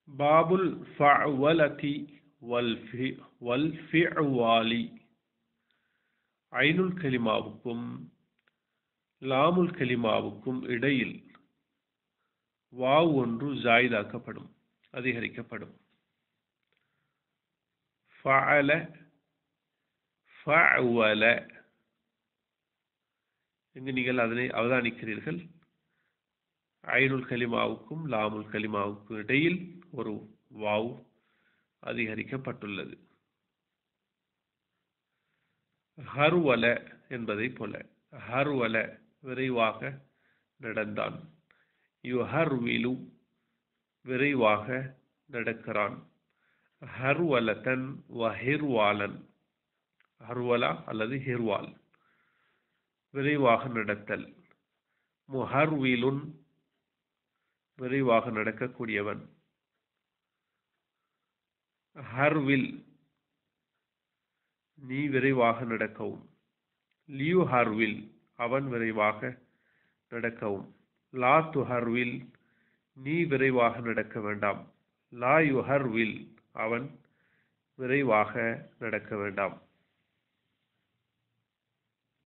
பாபுல் ஃபஅவலதி வல் ஃபிஅவாலி. ஐனுல் கலிமாவுக்கும் லாமுல் கலிமாவுக்கும் இடையில் வாவ் ஒன்று ஜாயிதாக்கப்படும், அதிகரிக்கப்படும். ஃபஅல, ஃபஅவல. இங்கு நீங்கள் அதனை அவதானிக்கிறீர்கள். ஐனுல் கலிமாவுக்கும் லாமுல் கலிமாவுக்கும் இடையில் ஒரு வாவ் அதிகரிக்கப்பட்டுள்ளது. ஹர்வல என்பதை போல, ஹர்வல விரைவாக நடந்தான். யுஹர்விலு விரைவாக நடக்கிறான். ஹர்வலதன் வஹிர்வாலன். ஹர்வலா அல்லது ஹிர்வால் விரைவாக நடத்தல். முஹர்விலுன் விரைவாக நடக்கக்கூடியவன். ஹர்வில் நீ விரைவாக நடக்கவும். லியு ஹர்வில் அவன் விரைவாக நடக்கவும். லா துஹர்வில் நீ விரைவாக நடக்க வேண்டாம். லா யுஹர்வில் அவன் விரைவாக நடக்க வேண்டாம்.